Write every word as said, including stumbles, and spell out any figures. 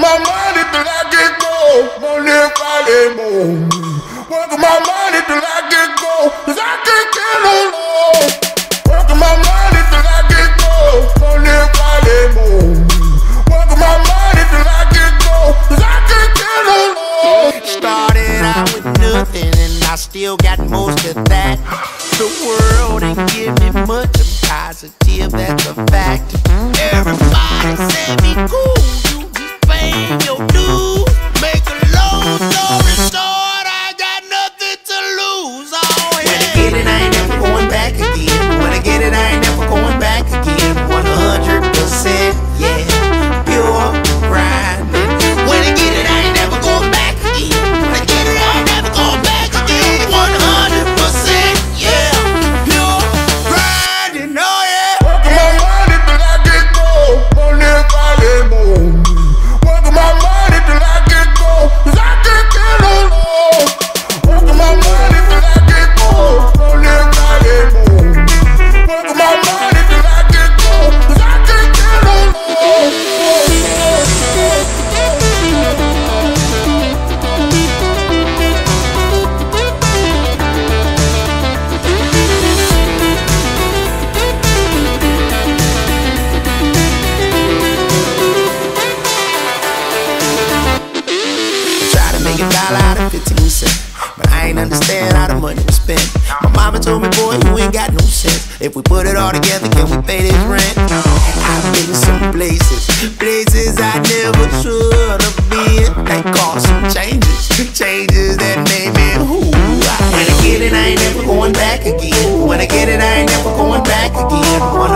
my money till I get gold. Money Friday morning. Working my money till I get gold. Cause I can't get no low. Working my money till I get gold. Money Friday morning. Working my money till I get gold. Cause I can't get no low. Started out with nothing and I still got most of that. The world ain't give me much, I'm positive, that's a fact. Everybody said me cool, you be paying your dues. Make a long story short, I got nothing to lose. Oh, yeah. When I get it, I ain't never going back again. When I get it, I ain't never going back again. one hundred percent, yeah, pure grinding. When I get it, I ain't never going back again. When I get it, I ain't never going back again. one hundred percent, yeah, pure grinding, oh yeah. Working my money till I get gold. Money Friday morning. Working my money till I get gold. Cause I can't get no low. Working my money till I get gold. Money Friday morning. Working my money till I get gold. Cause I can't get no low. Try to make a dollar out of fifteen cents, but I ain't understand how the money was spent. My mama told me, boy, you ain't got no sense. If we put it all together, can we pay this rent? I've been to some places, places I never should have been. They caused some changes, changes that made me who I am. When I get it, I ain't never going back again. When I get it, I ain't never going back again. one